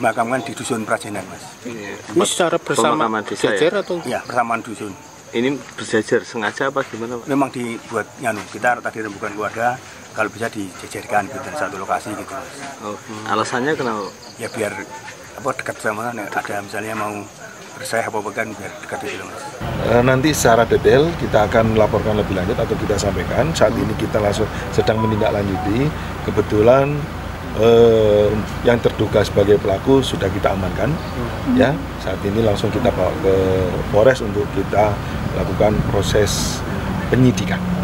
dimakamkan di dusun Prajenan, Mas. Ini secara bersama sejajar atau? Ya, bersamaan dusun. Ini bersejajar sengaja apa gimana, Pak? Memang dibuat kita tadi rembukan keluarga, kalau bisa dijejerkan gitu di satu lokasi gitu, Mas. Oh, alasannya kenapa? Ya biar dekat sama, ada misalnya mau bersayah apa kan biar dekat itu, Mas. Nanti secara detail kita akan laporkan lebih lanjut atau kita sampaikan. Saat ini kita langsung sedang menindaklanjuti. Kebetulan yang terduga sebagai pelaku sudah kita amankan. Ya, saat ini langsung kita bawa ke Polres untuk kita lakukan proses penyidikan.